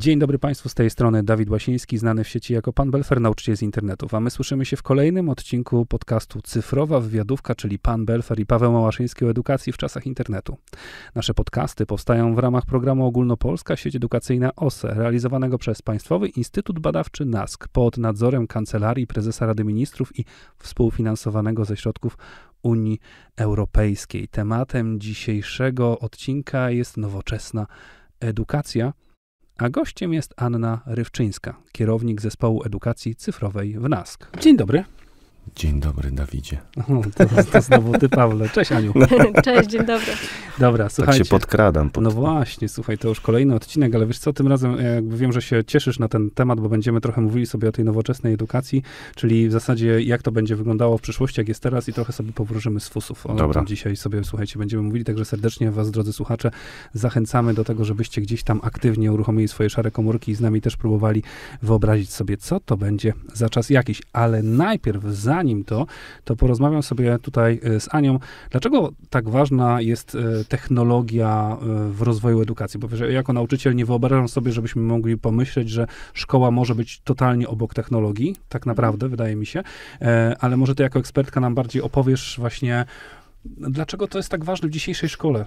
Dzień dobry Państwu, z tej strony Dawid Łasiński, znany w sieci jako Pan Belfer, nauczyciel z internetów. A my słyszymy się w kolejnym odcinku podcastu Cyfrowa Wywiadówka, czyli Pan Belfer i Paweł Małaszyński o edukacji w czasach internetu. Nasze podcasty powstają w ramach programu Ogólnopolska Sieć Edukacyjna OSE, realizowanego przez Państwowy Instytut Badawczy NASK pod nadzorem Kancelarii Prezesa Rady Ministrów i współfinansowanego ze środków Unii Europejskiej. Tematem dzisiejszego odcinka jest nowoczesna edukacja, a gościem jest Anna Rywczyńska, kierownik Zespołu Edukacji Cyfrowej w NASK. Dzień dobry. Dzień dobry, Dawidzie. To znowu ty, Pawle. Cześć, Aniu. Cześć, dzień dobry. Dobra, słuchajcie. Tak się podkradam. No właśnie, słuchaj, to już kolejny odcinek, ale wiesz co, tym razem jakby wiem, że się cieszysz na ten temat, bo będziemy trochę mówili sobie o tej nowoczesnej edukacji, czyli w zasadzie jak to będzie wyglądało w przyszłości, jak jest teraz i trochę sobie powróżymy z fusów. O tym dzisiaj sobie, słuchajcie, będziemy mówili, także serdecznie was, drodzy słuchacze, zachęcamy do tego, żebyście gdzieś tam aktywnie uruchomili swoje szare komórki i z nami też próbowali wyobrazić sobie, co to będzie za czas jakiś. Ale najpierw, zanim to porozmawiam sobie tutaj z Anią, dlaczego tak ważna jest technologia w rozwoju edukacji, bo ja jako nauczyciel nie wyobrażam sobie, żebyśmy mogli pomyśleć, że szkoła może być totalnie obok technologii, tak naprawdę, wydaje mi się, ale może ty jako ekspertka nam bardziej opowiesz właśnie, dlaczego to jest tak ważne w dzisiejszej szkole.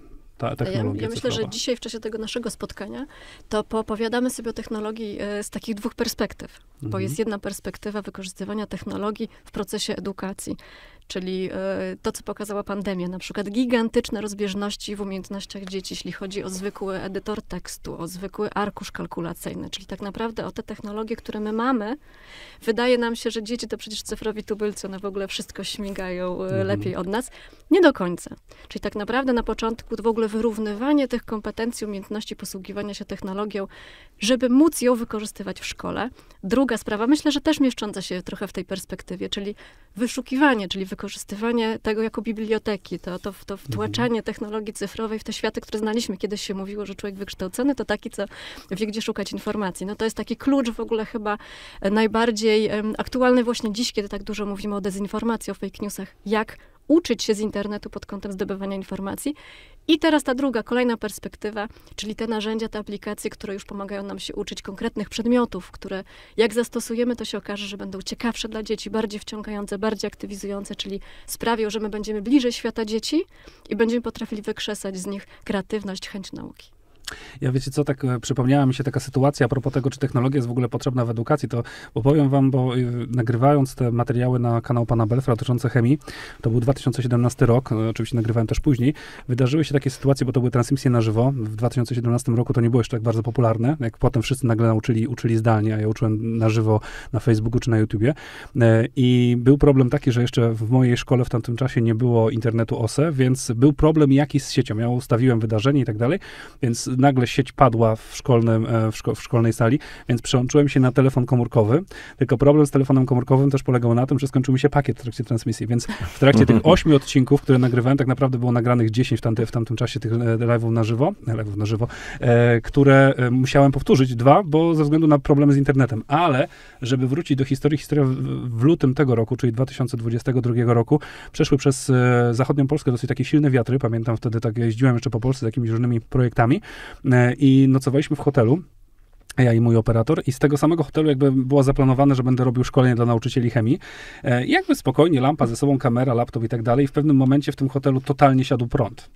Ja myślę, że dzisiaj w czasie tego naszego spotkania to poopowiadamy sobie o technologii z takich dwóch perspektyw, bo jest jedna perspektywa wykorzystywania technologii w procesie edukacji, czyli to, co pokazała pandemia, na przykład gigantyczne rozbieżności w umiejętnościach dzieci, jeśli chodzi o zwykły edytor tekstu, o zwykły arkusz kalkulacyjny, czyli tak naprawdę o te technologie, które my mamy. Wydaje nam się, że dzieci to przecież cyfrowi tubylcy, one w ogóle wszystko śmigają lepiej od nas. Nie do końca. Czyli tak naprawdę na początku w ogóle wyrównywanie tych kompetencji, umiejętności posługiwania się technologią, żeby móc ją wykorzystywać w szkole. Druga sprawa, myślę, że też mieszcząca się trochę w tej perspektywie, czyli wyszukiwanie, czyli wykorzystywanie tego jako biblioteki, to wtłaczanie technologii cyfrowej w te światy, które znaliśmy. Kiedyś się mówiło, że człowiek wykształcony to taki, co wie, gdzie szukać informacji. No to jest taki klucz w ogóle chyba najbardziej aktualny właśnie dziś, kiedy tak dużo mówimy o dezinformacji, o fake newsach, jak uczyć się z internetu pod kątem zdobywania informacji. I teraz ta druga, kolejna perspektywa, czyli te narzędzia, te aplikacje, które już pomagają nam się uczyć konkretnych przedmiotów, które jak zastosujemy, to się okaże, że będą ciekawsze dla dzieci, bardziej wciągające, bardziej aktywizujące, czyli sprawią, że my będziemy bliżej świata dzieci i będziemy potrafili wykrzesać z nich kreatywność, chęć nauki. Ja wiecie co, tak przypomniała mi się taka sytuacja a propos tego, czy technologia jest w ogóle potrzebna w edukacji, to opowiem wam, bo nagrywając te materiały na kanał Pana Belfra dotyczące chemii, to był 2017 rok, oczywiście nagrywałem też później, wydarzyły się takie sytuacje, bo to były transmisje na żywo. W 2017 roku to nie było jeszcze tak bardzo popularne, jak potem wszyscy nagle uczyli zdalnie, a ja uczyłem na żywo na Facebooku czy na YouTubie. I był problem taki, że jeszcze w mojej szkole w tamtym czasie nie było internetu OSE, więc był problem jakiś z siecią. Ja ustawiłem wydarzenie i tak dalej, więc nagle sieć padła w szkolnej sali, więc przełączyłem się na telefon komórkowy. Tylko problem z telefonem komórkowym też polegał na tym, że skończył mi się pakiet w trakcie transmisji, więc w trakcie tych 8 odcinków, które nagrywałem, tak naprawdę było nagranych 10 w tamtym czasie tych live'ów na żywo, które musiałem powtórzyć 2, bo ze względu na problemy z internetem. Ale, żeby wrócić do historia w lutym tego roku, czyli 2022 roku, przeszły przez zachodnią Polskę dosyć takie silne wiatry. Pamiętam wtedy, tak jeździłem jeszcze po Polsce z jakimiś różnymi projektami i nocowaliśmy w hotelu, ja i mój operator, i z tego samego hotelu jakby było zaplanowane, że będę robił szkolenie dla nauczycieli chemii. Jakby spokojnie, lampa ze sobą, kamera, laptop i tak dalej. W pewnym momencie w tym hotelu totalnie siadł prąd.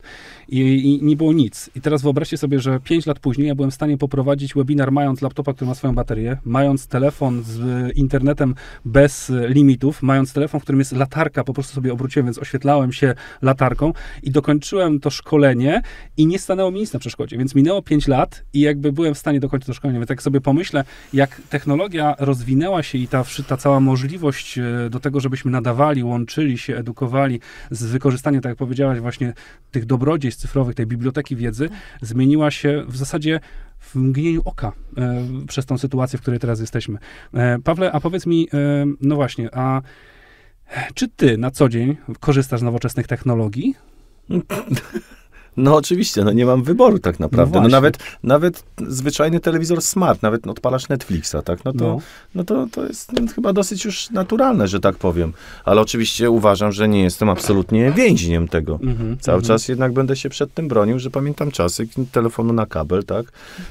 I nie było nic. I teraz wyobraźcie sobie, że 5 lat później ja byłem w stanie poprowadzić webinar, mając laptopa, który ma swoją baterię, mając telefon z internetem bez limitów, mając telefon, w którym jest latarka, po prostu sobie obróciłem, więc oświetlałem się latarką i dokończyłem to szkolenie i nie stanęło mi nic na przeszkodzie. Więc minęło 5 lat i jakby byłem w stanie dokończyć to szkolenie. Tak sobie pomyślę, jak technologia rozwinęła się i ta cała możliwość do tego, żebyśmy nadawali, łączyli się, edukowali z wykorzystaniem, tak jak powiedziałaś, właśnie tych dobrodziejstw cyfrowych, tej biblioteki wiedzy, zmieniła się w zasadzie w mgnieniu oka przez tą sytuację, w której teraz jesteśmy. Pawle, a powiedz mi, no właśnie, a czy ty na co dzień korzystasz z nowoczesnych technologii? No oczywiście, no nie mam wyboru tak naprawdę. No No nawet zwyczajny telewizor smart, nawet odpalasz Netflixa, tak? To jest chyba dosyć już naturalne, że tak powiem. Ale oczywiście uważam, że nie jestem absolutnie więźniem tego. Cały czas jednak będę się przed tym bronił, że pamiętam czasy telefonu na kabel, tak?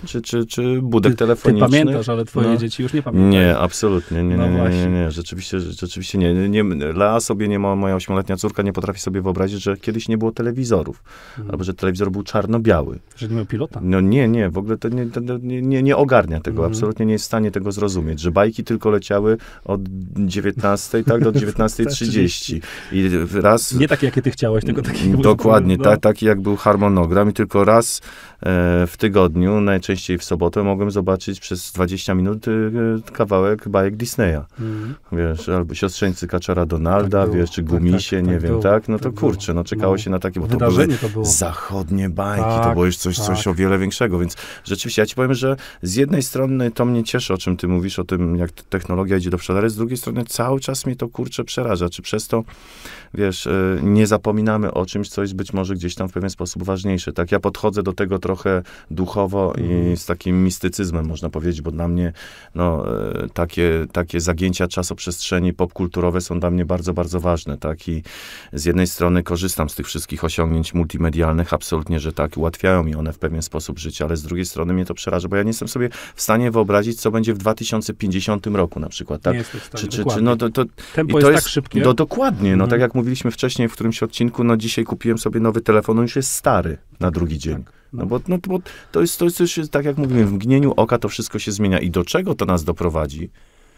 Czy budek telefoniczny. Ty pamiętasz, ale twoje dzieci już nie pamiętają. Nie, absolutnie. Nie. Rzeczywiście nie. Lea sobie moja 8-letnia córka nie potrafi sobie wyobrazić, że kiedyś nie było telewizorów. Albo że telewizor był czarno-biały. Że nie miał pilota. No nie, w ogóle to nie ogarnia tego. Absolutnie nie jest w stanie tego zrozumieć, że bajki tylko leciały od 19, tak, do 19:30. I raz... Nie takie, jakie ty chciałeś, tylko takie... Dokładnie, taki jak był harmonogram i tylko raz w tygodniu, najczęściej w sobotę, mogłem zobaczyć przez 20 minut kawałek bajek Disneya. Wiesz, albo Siostrzeńcy Kaczora Donalda, tak wiesz, czy Gumisie, nie wiem, tak? No to kurczę, no czekało się na takie, bo wydarzenie to były zachodnie bajki, to było już coś o wiele większego, więc rzeczywiście ja ci powiem, że z jednej strony to mnie cieszy, o czym ty mówisz, o tym, jak technologia idzie do przodu, ale z drugiej strony cały czas mnie to, kurczę, przeraża, czy przez to, wiesz, nie zapominamy o czymś, co jest być może gdzieś tam w pewien sposób ważniejsze, tak? Ja podchodzę do tego trochę duchowo i z takim mistycyzmem, można powiedzieć, bo dla mnie, no, takie zagięcia czasoprzestrzeni popkulturowe są dla mnie bardzo, bardzo ważne, tak? I z jednej strony korzystam z tych wszystkich osiągnięć multimedialnych, absolutnie, że tak, ułatwiają mi one w pewien sposób życie, ale z drugiej strony mnie to przeraża, bo ja nie jestem sobie w stanie wyobrazić, co będzie w 2050 roku na przykład, tak? Nie jesteś w stanie, Tempo jest tak szybkie. Dokładnie, no tak jak mówiliśmy wcześniej w którymś odcinku, no dzisiaj kupiłem sobie nowy telefon, on już jest stary na drugi dzień. Tak. Bo to jest już, tak jak mówimy, w mgnieniu oka to wszystko się zmienia. I do czego to nas doprowadzi?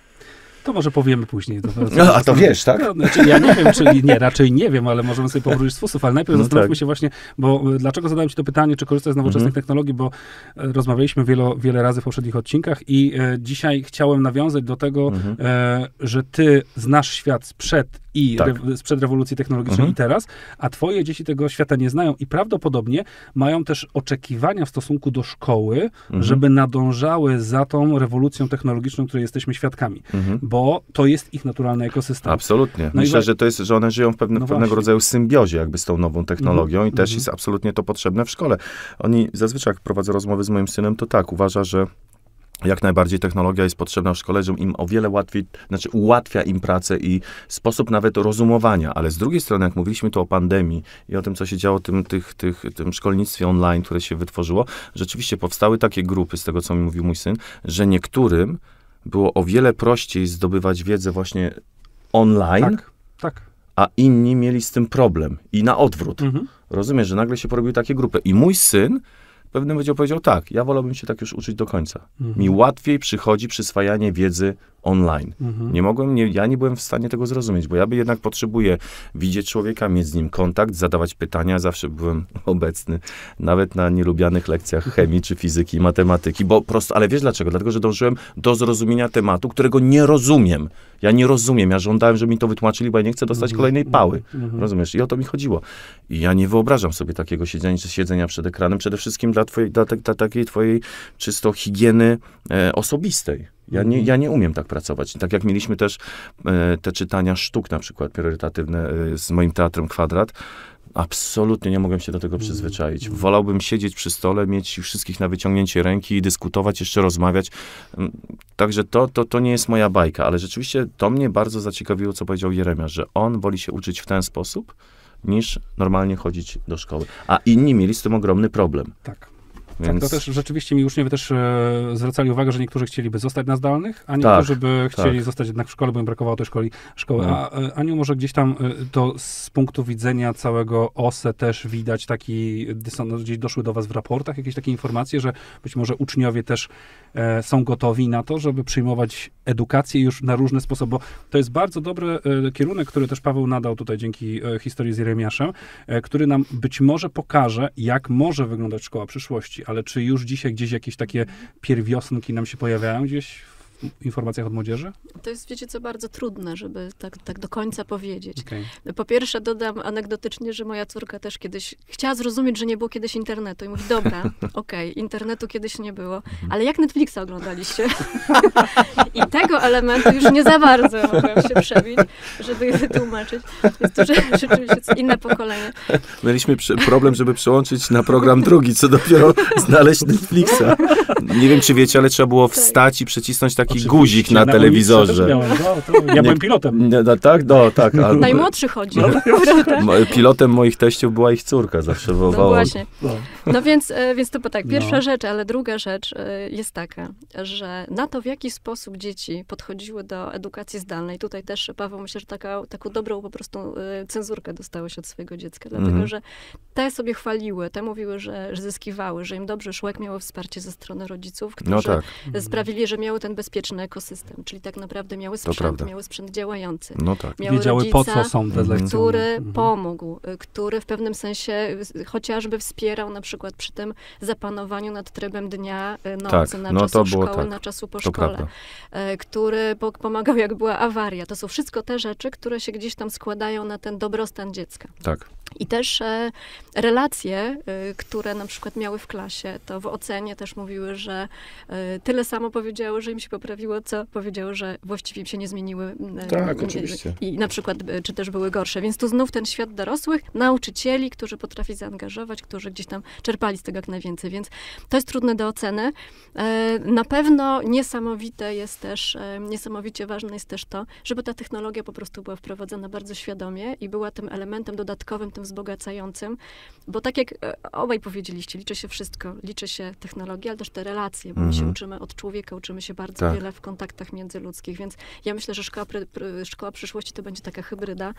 To może powiemy później. A to wiesz, tak? No, znaczy, ja nie wiem, raczej nie wiem, ale możemy sobie powrócić z fusów, ale najpierw zastanówmy się właśnie, bo dlaczego zadałem ci to pytanie, czy korzystać z nowoczesnych technologii, bo rozmawialiśmy wiele razy w poprzednich odcinkach i dzisiaj chciałem nawiązać do tego, że ty znasz świat sprzed rewolucji technologicznej i teraz, a twoje dzieci tego świata nie znają i prawdopodobnie mają też oczekiwania w stosunku do szkoły, żeby nadążały za tą rewolucją technologiczną, której jesteśmy świadkami. Bo to jest ich naturalny ekosystem. Absolutnie. No myślę, że one żyją w pewnego rodzaju symbiozie jakby z tą nową technologią i też jest absolutnie to potrzebne w szkole. Oni zazwyczaj, jak prowadzę rozmowy z moim synem, to tak, uważa, że jak najbardziej technologia jest potrzebna w szkole, że im o wiele łatwiej, ułatwia im pracę i sposób nawet rozumowania, ale z drugiej strony, jak mówiliśmy tu o pandemii i o tym, co się działo w tym szkolnictwie online, które się wytworzyło, rzeczywiście powstały takie grupy, z tego, co mi mówił mój syn, że niektórym było o wiele prościej zdobywać wiedzę właśnie online, Tak. a inni mieli z tym problem. I na odwrót. Rozumiesz, że nagle się porobiły takie grupy. I mój syn w pewnym momencie powiedział, tak, ja wolałbym się tak już uczyć do końca. Mi łatwiej przychodzi przyswajanie wiedzy online. Ja nie byłem w stanie tego zrozumieć, bo ja jednak potrzebuję widzieć człowieka, mieć z nim kontakt, zadawać pytania. Zawsze byłem obecny, nawet na nielubianych lekcjach chemii, czy fizyki, i matematyki, bo prosto, ale wiesz dlaczego? Dlatego, że dążyłem do zrozumienia tematu, którego nie rozumiem. Ja nie rozumiem, ja żądałem, żeby mi to wytłumaczyli, bo ja nie chcę dostać kolejnej pały. Rozumiesz? I o to mi chodziło. I ja nie wyobrażam sobie takiego siedzenia przed ekranem, przede wszystkim dla takiej twojej czysto higieny osobistej. Ja nie umiem tak pracować. Tak jak mieliśmy też te czytania sztuk, na przykład priorytatywne z moim Teatrem Kwadrat, absolutnie nie mogłem się do tego przyzwyczaić. Wolałbym siedzieć przy stole, mieć wszystkich na wyciągnięcie ręki i dyskutować, jeszcze rozmawiać. Także to nie jest moja bajka, ale rzeczywiście to mnie bardzo zaciekawiło, co powiedział Jeremiasz, że on woli się uczyć w ten sposób, niż normalnie chodzić do szkoły. A inni mieli z tym ogromny problem. Tak. Więc... Tak, to też rzeczywiście mi uczniowie też zwracali uwagę, że niektórzy chcieliby zostać na zdalnych, a niektórzy by chcieli zostać jednak w szkole, bo im brakowało tej szkoły. A Aniu, może gdzieś tam to z punktu widzenia całego OSE też widać taki dysonans, gdzieś doszły do was w raportach jakieś takie informacje, że być może uczniowie też są gotowi na to, żeby przyjmować edukację już na różne sposoby, bo to jest bardzo dobry kierunek, który też Paweł nadał tutaj dzięki historii z Jeremiaszem, który nam być może pokaże, jak może wyglądać szkoła przyszłości, ale czy już dzisiaj gdzieś jakieś takie pierwiosnki nam się pojawiają gdzieś informacjach od młodzieży? To jest, wiecie co, bardzo trudne, żeby tak do końca powiedzieć. Okay. Po pierwsze dodam anegdotycznie, że moja córka też kiedyś chciała zrozumieć, że nie było kiedyś internetu. I mówi, dobra, okej, internetu kiedyś nie było, ale jak Netflixa oglądaliście? I tego elementu już nie za bardzo mogłam się przebić, żeby je wytłumaczyć. Jest to rzeczywiście inne pokolenie. Mieliśmy problem, żeby przełączyć na program drugi, co dopiero znaleźć Netflixa. Nie wiem, czy wiecie, ale trzeba było wstać i przycisnąć taki guzik na telewizorze. Ja byłem pilotem. Tak. Najmłodszy chodzi. Pilotem moich teściów była ich córka, zawsze wołała. No właśnie. No więc to tak, pierwsza rzecz, ale druga rzecz jest taka, że na to, w jaki sposób dzieci podchodziły do edukacji zdalnej, tutaj też, Paweł, myślę, że taką dobrą po prostu cenzurkę dostałeś od swojego dziecka, dlatego, że te sobie chwaliły, te mówiły, że zyskiwały, że im dobrze szło, jak miały wsparcie ze strony rodziców, którzy sprawili, że miały ten bezpieczny ekosystem, czyli tak naprawdę miały sprzęt działający. No tak. Miały wiedziały, rodzica, po co są te lekcje. który pomógł, który w pewnym sensie chociażby wspierał na przykład przy tym zapanowaniu nad trybem dnia, nocy, na czasu szkoły, na czasu po szkole, który pomagał, jak była awaria. To są wszystko te rzeczy, które się gdzieś tam składają na ten dobrostan dziecka. Tak. I też relacje, które na przykład miały w klasie, to w ocenie też mówiły, że tyle samo powiedziały, że im się poprawiło, co powiedziały, że właściwie im się nie zmieniły. Tak, oczywiście. I na przykład, czy też były gorsze. Więc tu znów ten świat dorosłych, nauczycieli, którzy potrafi zaangażować, którzy gdzieś tam czerpali z tego jak najwięcej. Więc to jest trudne do oceny. Na pewno niesamowicie ważne jest też to, żeby ta technologia po prostu była wprowadzona bardzo świadomie i była tym elementem dodatkowym, tym wzbogacającym, bo tak jak obaj powiedzieliście, liczy się wszystko, liczy się technologia, ale też te relacje, bo my się uczymy od człowieka, uczymy się bardzo wiele w kontaktach międzyludzkich, więc ja myślę, że szkoła przyszłości to będzie taka hybryda,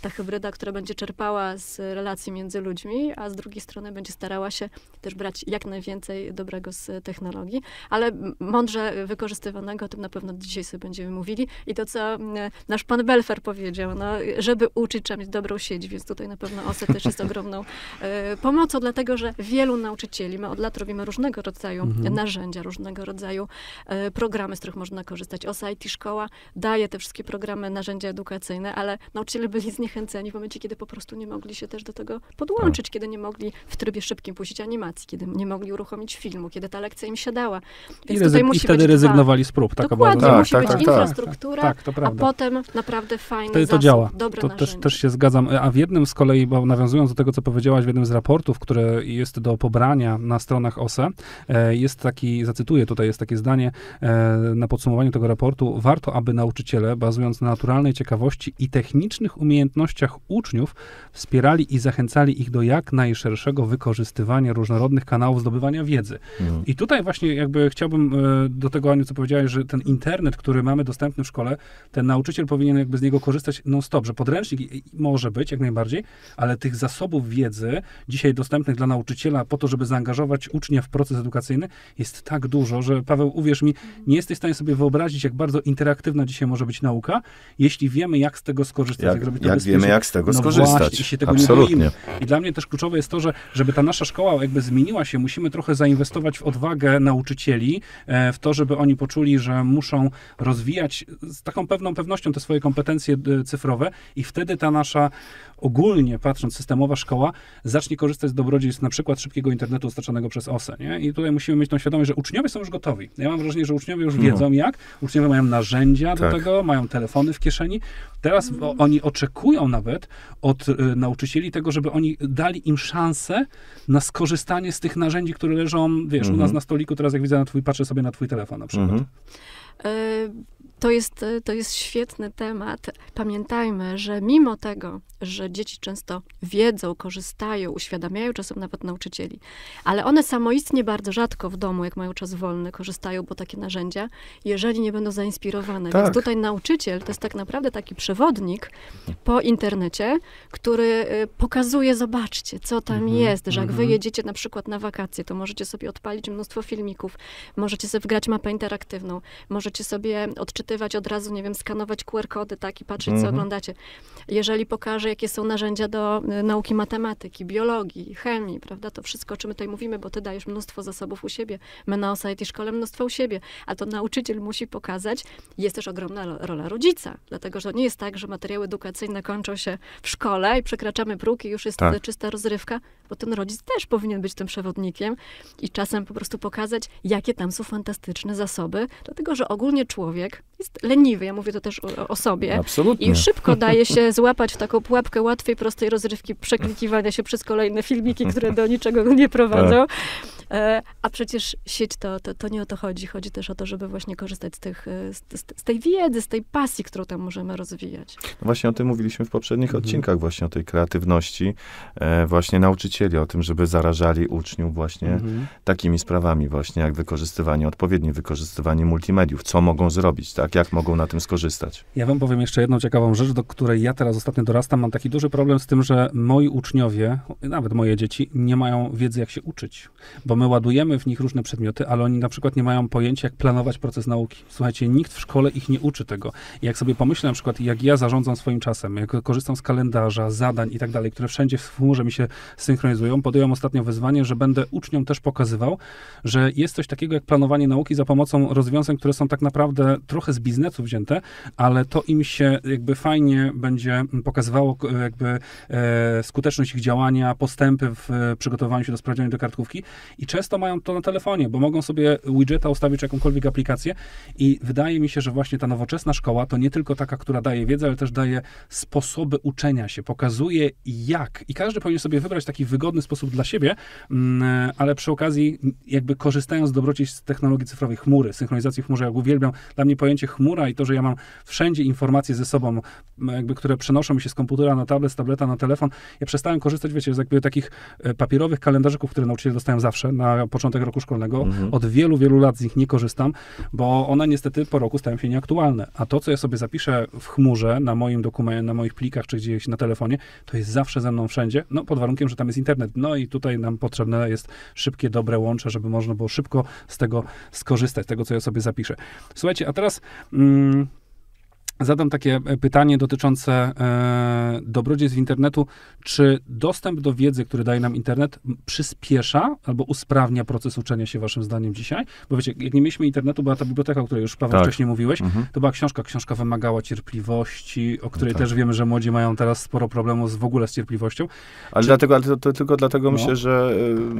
która będzie czerpała z relacji między ludźmi, a z drugiej strony będzie starała się też brać jak najwięcej dobrego z technologii, ale mądrze wykorzystywanego, o tym na pewno dzisiaj sobie będziemy mówili. I to, co nasz pan Belfer powiedział, żeby uczyć, trzeba mieć dobrą sieć, więc tutaj na pewno OSE też jest ogromną pomocą, dlatego, że wielu nauczycieli, my od lat robimy różnego rodzaju narzędzia, różnego rodzaju programy, z których można korzystać. OSE IT Szkoła daje te wszystkie programy, narzędzia edukacyjne, ale nauczyciele byli zniechęceni w momencie, kiedy po prostu nie mogli się też do tego podłączyć, kiedy nie mogli w trybie szybkim puścić animacji, kiedy nie mogli uruchomić filmu, kiedy ta lekcja im siadała. Więc I wtedy rezygnowali z prób. Dokładnie, musi być infrastruktura, a potem naprawdę fajny zasób, działa. dobre to narzędzie. też się zgadzam. A w jednym z kolei, bo nawiązując do tego, co powiedziałaś, w jednym z raportów, które jest do pobrania na stronach OSE, jest taki, zacytuję, tutaj jest takie zdanie na podsumowaniu tego raportu: warto, aby nauczyciele, bazując na naturalnej ciekawości i technicznych umiejętnościach uczniów, wspierali i zachęcali ich do jak najszerszego wykorzystywania różnorodnych kanałów zdobywania wiedzy. I tutaj właśnie jakby chciałbym do tego, Aniu, co powiedziałeś, że ten internet, który mamy dostępny w szkole, ten nauczyciel powinien jakby z niego korzystać non-stop, że podręcznik może być jak najbardziej, ale tych zasobów wiedzy dzisiaj dostępnych dla nauczyciela po to, żeby zaangażować ucznia w proces edukacyjny, jest tak dużo, że Paweł, uwierz mi, nie jesteś w stanie sobie wyobrazić, jak bardzo interaktywna dzisiaj może być nauka, jeśli wiemy, jak z tego skorzystać. Jak wiemy, jak z tego skorzystać. Właśnie, i się tego Absolutnie. nie boimy. I dla mnie też kluczowe jest to, że żeby ta nasza szkoła jakby zmieniła się, musimy trochę zainwestować w odwagę nauczycieli, w to, żeby oni poczuli, że muszą rozwijać z taką pewną pewnością te swoje kompetencje cyfrowe i wtedy ta nasza, ogólnie patrząc, systemowa szkoła zacznie korzystać z dobrodziejstw na przykład szybkiego internetu dostarczanego przez OSE, nie? I tutaj musimy mieć tą świadomość, że uczniowie są już gotowi. Ja mam wrażenie, że uczniowie już wiedzą jak, uczniowie mają narzędzia do tego, mają telefony w kieszeni. Teraz oni oczekują nawet od nauczycieli tego, żeby oni dali im szansę na skorzystanie z tych narzędzi, które leżą, wiesz, u nas na stoliku, teraz jak widzę patrzę sobie na twój telefon na przykład. To jest świetny temat. Pamiętajmy, że mimo tego, że dzieci często wiedzą, korzystają, uświadamiają czasem nawet nauczycieli, ale one samoistnie bardzo rzadko w domu, jak mają czas wolny, korzystają, bo takie narzędzia, jeżeli nie będą zainspirowane. Tak. Więc tutaj nauczyciel to jest tak naprawdę taki przewodnik po internecie, który pokazuje, zobaczcie, co tam jest, że jak wy jedziecie na przykład na wakacje, to możecie sobie odpalić mnóstwo filmików, możecie sobie wgrać mapę interaktywną, możecie sobie odczytywać wypytywać od razu, nie wiem, skanować QR-kody, tak, i patrzeć, co oglądacie. Jeżeli pokażę, jakie są narzędzia do nauki matematyki, biologii, chemii, prawda, to wszystko, o czym my tutaj mówimy, bo ty dajesz mnóstwo zasobów u siebie, my na Society szkole mnóstwo u siebie, a to nauczyciel musi pokazać. Jest też ogromna rola rodzica, dlatego, że to nie jest tak, że materiały edukacyjne kończą się w szkole i przekraczamy próg i już jest czysta rozrywka, bo ten rodzic też powinien być tym przewodnikiem i czasem po prostu pokazać, jakie tam są fantastyczne zasoby, dlatego, że ogólnie człowiek jest leniwy, ja mówię to też o sobie. Absolutnie. I szybko daje się złapać w taką pułapkę łatwej, prostej rozrywki, przeklikiwania się przez kolejne filmiki, które do niczego nie prowadzą. A przecież sieć to nie o to chodzi. Chodzi też o to, żeby właśnie korzystać z tej wiedzy, z tej pasji, którą tam możemy rozwijać. No właśnie o tym mówiliśmy w poprzednich odcinkach, właśnie o tej kreatywności właśnie nauczycieli, o tym, żeby zarażali uczniów właśnie takimi sprawami właśnie, jak odpowiednie wykorzystywanie multimediów. Co mogą zrobić, tak? Jak mogą na tym skorzystać? Ja wam powiem jeszcze jedną ciekawą rzecz, do której ja teraz ostatnio dorastam. Mam taki duży problem z tym, że moi uczniowie, nawet moje dzieci, nie mają wiedzy, jak się uczyć. Bo my ładujemy w nich różne przedmioty, ale oni na przykład nie mają pojęcia, jak planować proces nauki. Słuchajcie, nikt w szkole ich nie uczy tego. I jak sobie pomyślę na przykład, jak ja zarządzam swoim czasem, jak korzystam z kalendarza, zadań i tak dalej, które wszędzie w chmurze mi się synchronizują, podjąłem ostatnio wyzwanie, że będę uczniom też pokazywał, że jest coś takiego jak planowanie nauki za pomocą rozwiązań, które są tak naprawdę trochę z biznesu wzięte, ale to im się jakby fajnie będzie pokazywało jakby skuteczność ich działania, postępy w przygotowaniu się do sprawdzianu do kartkówki i często mają to na telefonie, bo mogą sobie widgeta ustawić czy jakąkolwiek aplikację i wydaje mi się, że właśnie ta nowoczesna szkoła to nie tylko taka, która daje wiedzę, ale też daje sposoby uczenia się, pokazuje jak. I każdy powinien sobie wybrać taki wygodny sposób dla siebie, ale przy okazji jakby korzystając z dobroci z technologii cyfrowej, chmury, synchronizacji w chmurze, jak uwielbiam, dla mnie pojęcie chmura i to, że ja mam wszędzie informacje ze sobą, jakby, które przenoszą mi się z komputera na tablet, z tableta na telefon. Ja przestałem korzystać, wiecie, z jakby takich papierowych kalendarzyków, które nauczyciele dostają zawsze na początek roku szkolnego. Od wielu, wielu lat z nich nie korzystam, bo one niestety po roku stają się nieaktualne. A to, co ja sobie zapiszę w chmurze, na moim dokumencie, na moich plikach, czy gdzieś na telefonie, to jest zawsze ze mną wszędzie, no pod warunkiem, że tam jest internet. No i tutaj nam potrzebne jest szybkie, dobre łącze, żeby można było szybko z tego skorzystać, z tego, co ja sobie zapiszę. Słuchajcie, a teraz zadam takie pytanie dotyczące dobrodziejstw internetu. Czy dostęp do wiedzy, który daje nam internet, przyspiesza albo usprawnia proces uczenia się waszym zdaniem dzisiaj? Bo wiecie, jak nie mieliśmy internetu, była ta biblioteka, o której już, Paweł, wcześniej mówiłeś. To była książka. Książka wymagała cierpliwości, o której też wiemy, że młodzi mają teraz sporo problemów w ogóle z cierpliwością. Ale to tylko dlatego myślę, że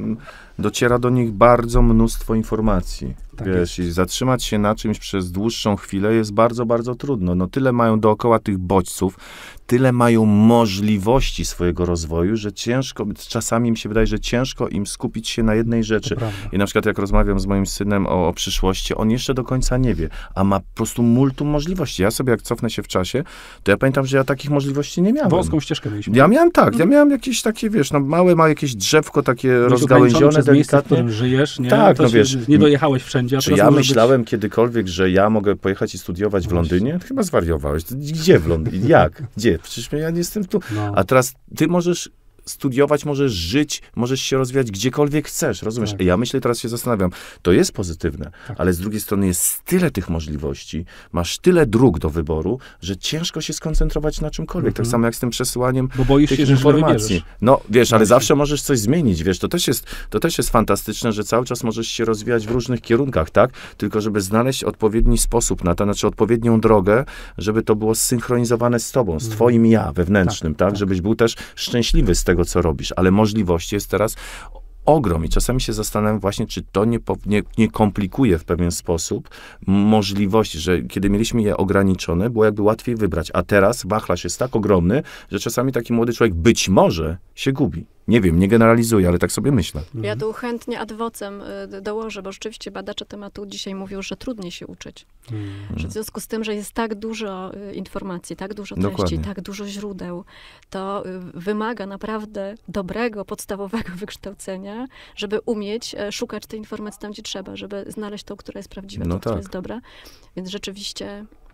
dociera do nich bardzo mnóstwo informacji. Tak, wiesz, i zatrzymać się na czymś przez dłuższą chwilę jest bardzo, bardzo trudno. No tyle mają dookoła tych bodźców, tyle mają możliwości swojego rozwoju, że czasami mi się wydaje, że ciężko im skupić się na jednej rzeczy. I na przykład jak rozmawiam z moim synem o przyszłości, on jeszcze do końca nie wie, a ma po prostu multum możliwości. Ja sobie jak cofnę się w czasie, to ja pamiętam, że ja takich możliwości nie miałem. Wąską ścieżkę mieliśmy. Ja miałem jakieś takie, wiesz, małe jakieś drzewko takie rozgałęzione, delikatnie. W którym żyjesz, nie? Tak, no wiesz. Nie dojechałeś wszędzie. Czy ja myślałem kiedykolwiek, że ja mogę pojechać i studiować w Londynie? Chyba zwariowałeś. Gdzie w Londynie? Jak? Gdzie? Przecież ja nie jestem tu. No. A teraz ty możesz studiować, możesz żyć, możesz się rozwijać gdziekolwiek chcesz, rozumiesz? Tak. Ja myślę, teraz się zastanawiam, to jest pozytywne, ale z drugiej strony jest tyle tych możliwości, masz tyle dróg do wyboru, że ciężko się skoncentrować na czymkolwiek. Tak samo jak z tym przesyłaniem bo boisz tych się, że informacji. No, wiesz, ale zawsze możesz coś zmienić, wiesz, to też jest fantastyczne, że cały czas możesz się rozwijać w różnych kierunkach, tak? Tylko żeby znaleźć odpowiedni sposób na to, znaczy odpowiednią drogę, żeby to było zsynchronizowane z tobą, z twoim ja wewnętrznym, tak? Żebyś był też szczęśliwy z tego, co robisz, ale możliwości jest teraz ogrom i czasami się zastanawiam właśnie, czy to nie komplikuje w pewien sposób możliwości, że kiedy mieliśmy je ograniczone, było jakby łatwiej wybrać, a teraz wachlarz jest tak ogromny, że czasami taki młody człowiek być może się gubi. Nie wiem, nie generalizuję, ale tak sobie myślę. Ja tu chętnie ad vocem dołożę, bo rzeczywiście badacze tematu dzisiaj mówią, że trudniej się uczyć. Że w związku z tym, że jest tak dużo informacji, tak dużo treści, tak dużo źródeł, to wymaga naprawdę dobrego, podstawowego wykształcenia, żeby umieć szukać tej informacji tam, gdzie trzeba, żeby znaleźć tą, która jest prawdziwa, która jest dobra. Więc rzeczywiście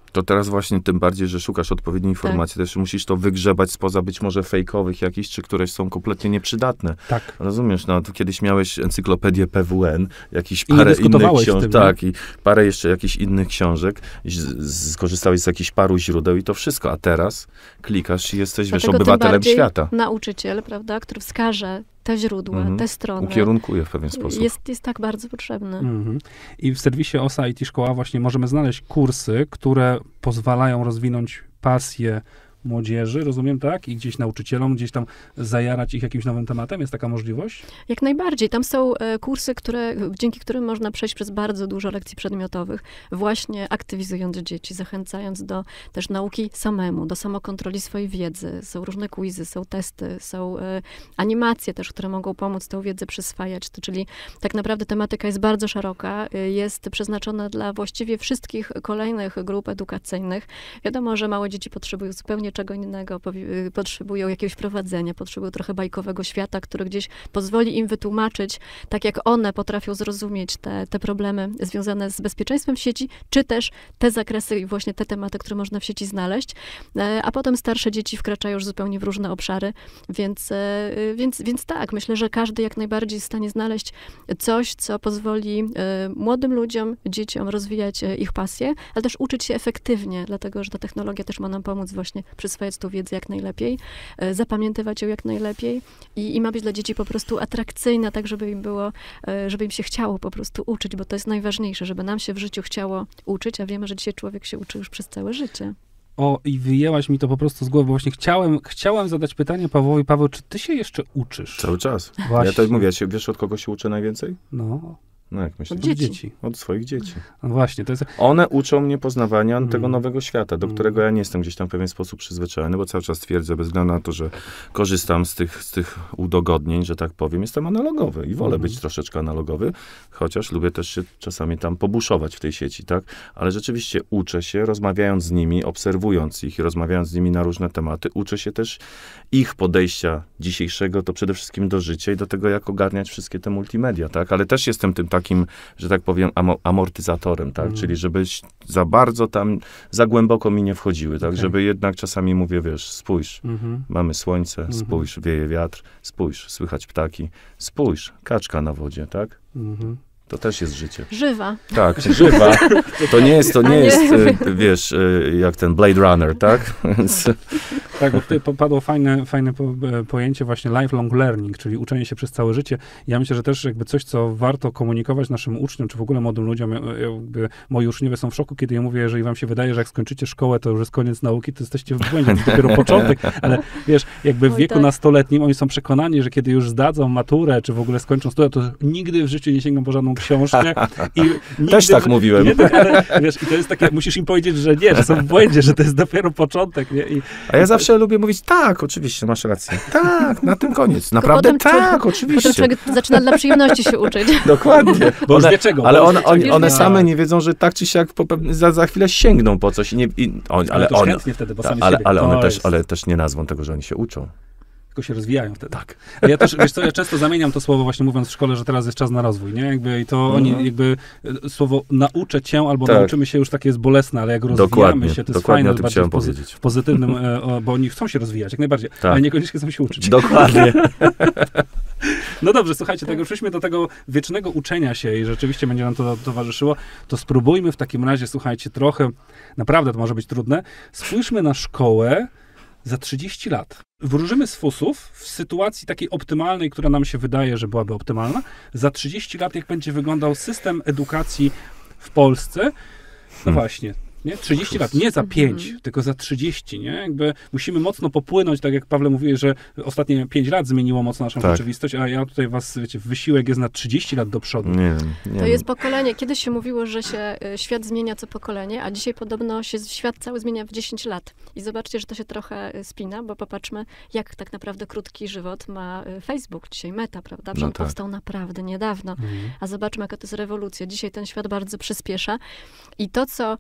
To teraz właśnie tym bardziej, że szukasz odpowiedniej informacji, też musisz to wygrzebać spoza być może fejkowych jakichś, czy które są kompletnie nieprzydatne. Tak. Rozumiesz, no to kiedyś miałeś encyklopedię PWN, jakiś parę innych książek, tak, i parę jeszcze jakichś innych książek, i skorzystałeś z jakichś paru źródeł i to wszystko, a teraz klikasz i jesteś, wiesz, obywatelem świata. Nauczyciel, prawda, który wskaże te źródła, te strony. Ukierunkuje w pewien sposób. Jest tak bardzo potrzebny. I w serwisie OSA IT Szkoła właśnie możemy znaleźć kursy, które pozwalają rozwinąć pasję młodzieży, rozumiem, tak? I gdzieś nauczycielom, gdzieś tam zajarać ich jakimś nowym tematem? Jest taka możliwość? Jak najbardziej. Tam są kursy, dzięki którym można przejść przez bardzo dużo lekcji przedmiotowych, właśnie aktywizując dzieci, zachęcając do też nauki samemu, do samokontroli swojej wiedzy. Są różne quizy, są testy, są animacje też, które mogą pomóc tę wiedzę przyswajać. Czyli tak naprawdę tematyka jest bardzo szeroka, jest przeznaczona dla właściwie wszystkich kolejnych grup edukacyjnych. Wiadomo, że małe dzieci potrzebują zupełnie czego innego, potrzebują jakiegoś prowadzenia, potrzebują trochę bajkowego świata, który gdzieś pozwoli im wytłumaczyć, tak jak one potrafią zrozumieć te problemy związane z bezpieczeństwem w sieci, czy też te zakresy i właśnie te tematy, które można w sieci znaleźć, a potem starsze dzieci wkraczają już zupełnie w różne obszary, więc tak, myślę, że każdy jak najbardziej jest w stanie znaleźć coś, co pozwoli młodym ludziom, dzieciom rozwijać ich pasję, ale też uczyć się efektywnie, dlatego, że ta technologia też ma nam pomóc właśnie przyswajać tą wiedzę jak najlepiej, zapamiętywać ją jak najlepiej i ma być dla dzieci po prostu atrakcyjna, tak żeby im się chciało po prostu uczyć, bo to jest najważniejsze, żeby nam się w życiu chciało uczyć, a wiemy, że dzisiaj człowiek się uczy już przez całe życie. O, i wyjęłaś mi to po prostu z głowy, bo właśnie chciałem zadać pytanie Pawłowi. Paweł, czy ty się jeszcze uczysz? Cały czas. Właśnie. Ja tak mówię, wiesz, od kogo się uczę najwięcej? No. No jak myślisz? Od dzieci. Od swoich dzieci. No właśnie, to jest... One uczą mnie poznawania tego nowego świata, do którego ja nie jestem gdzieś tam w pewien sposób przyzwyczajony, bo cały czas twierdzę, bez względu na to, że korzystam z tych udogodnień, że tak powiem, jestem analogowy i wolę być troszeczkę analogowy, chociaż lubię też się czasami tam pobuszować w tej sieci, tak? Ale rzeczywiście uczę się, rozmawiając z nimi, obserwując ich i rozmawiając z nimi na różne tematy, uczę się też ich podejścia dzisiejszego, to przede wszystkim do życia i do tego, jak ogarniać wszystkie te multimedia, tak? Ale też jestem tym takim, że tak powiem, amortyzatorem, tak? Czyli żebyś za bardzo tam, za głęboko mi nie wchodziły, tak? Żeby jednak czasami mówię, wiesz, spójrz, mamy słońce, spójrz, wieje wiatr, spójrz, słychać ptaki, spójrz, kaczka na wodzie, tak? To też jest życie. Żywa. Tak, żywa. To nie jest, wiesz, jak ten Blade Runner, tak? Tak, bo tutaj padło fajne pojęcie właśnie lifelong learning, czyli uczenie się przez całe życie. Ja myślę, że też jakby coś, co warto komunikować naszym uczniom, czy w ogóle młodym ludziom, jakby moi uczniowie są w szoku, kiedy ja mówię, jeżeli wam się wydaje, że jak skończycie szkołę, to już jest koniec nauki, to jesteście w błędzie, to dopiero początek, ale wiesz, jakby w wieku nastoletnim oni są przekonani, że kiedy już zdadzą maturę, czy w ogóle skończą studia, to nigdy w życiu nie sięgną po żadną książkę. Też tak mówiłem. Ale, wiesz, i to jest takie, musisz im powiedzieć, że nie, że są w błędzie, że to jest dopiero początek. Nie? A ja zawsze lubię mówić, tak, oczywiście, masz rację. Tak, na tym koniec. Naprawdę tak, oczywiście. Potem człowiek zaczyna dla przyjemności się uczyć. Dokładnie. Bo już wie czego. Ale one same nie wiedzą, że tak czy siak za chwilę sięgną po coś. Ale też nie nazwą tego, że oni się uczą. Się rozwijają wtedy. Tak. A ja też, wiesz co, ja często zamieniam to słowo właśnie mówiąc w szkole, że teraz jest czas na rozwój, nie? Jakby i to oni jakby słowo nauczę cię albo nauczymy się już takie jest bolesne, ale jak rozwijamy się, to jest fajne, bardziej w pozytywnym, bo oni chcą się rozwijać, jak najbardziej, ale niekoniecznie chcą się uczyć. Dokładnie. No dobrze, słuchajcie, tak przyszliśmy do tego wiecznego uczenia się i rzeczywiście będzie nam to towarzyszyło, to spróbujmy w takim razie, słuchajcie, trochę, naprawdę to może być trudne, spójrzmy na szkołę za 30 lat. Wróżymy z fusów w sytuacji takiej optymalnej, która nam się wydaje, że byłaby optymalna. Za 30 lat, jak będzie wyglądał system edukacji w Polsce, no właśnie, nie? 30 lat, nie za 5, tylko za 30, nie? Jakby musimy mocno popłynąć, tak jak Pawle mówiłeś, że ostatnie 5 lat zmieniło mocno naszą rzeczywistość, a ja tutaj wiecie, wysiłek jest na 30 lat do przodu. Nie jest pokolenie. Kiedyś się mówiło, że się świat zmienia co pokolenie, a dzisiaj podobno się świat cały zmienia w 10 lat. I zobaczcie, że to się trochę spina, bo popatrzmy, jak tak naprawdę krótki żywot ma Facebook, dzisiaj Meta, prawda? On powstał naprawdę niedawno. A zobaczmy, jaka to jest rewolucja. Dzisiaj ten świat bardzo przyspiesza. I to, co ja bym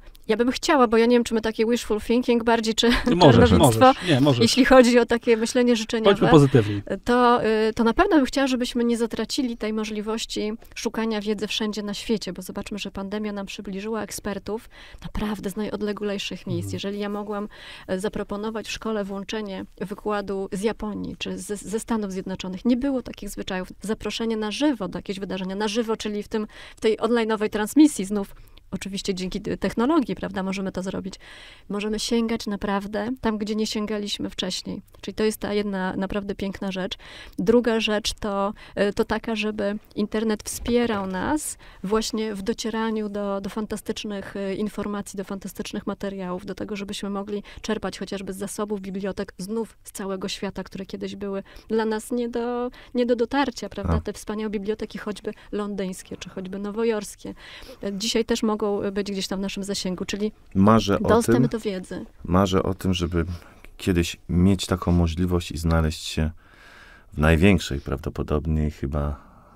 by chciała, bo ja nie wiem, czy my takie wishful thinking bardziej, czy Możesz. możesz. Jeśli chodzi o takie myślenie życzeniowe. Bądźmy pozytywni. To na pewno bym chciała, żebyśmy nie zatracili tej możliwości szukania wiedzy wszędzie na świecie, bo zobaczmy, że pandemia nam przybliżyła ekspertów naprawdę z najodleglejszych miejsc. Jeżeli ja mogłam zaproponować w szkole włączenie wykładu z Japonii, czy ze Stanów Zjednoczonych, nie było takich zwyczajów. Zaproszenie na żywo do jakiegoś wydarzenia, na żywo, czyli w tej online'owej transmisji znów. Oczywiście dzięki technologii, prawda, możemy to zrobić. Możemy sięgać naprawdę tam, gdzie nie sięgaliśmy wcześniej. Czyli to jest ta jedna naprawdę piękna rzecz. Druga rzecz to taka, żeby internet wspierał nas właśnie w docieraniu do fantastycznych informacji, do fantastycznych materiałów, do tego, żebyśmy mogli czerpać chociażby z zasobów bibliotek znów z całego świata, które kiedyś były dla nas nie do dotarcia, prawda? Te wspaniałe biblioteki, choćby londyńskie, czy choćby nowojorskie. Dzisiaj też mogą być gdzieś tam w naszym zasięgu, czyli dostęp do wiedzy. Marzę o tym, żeby kiedyś mieć taką możliwość i znaleźć się w największej, prawdopodobnie chyba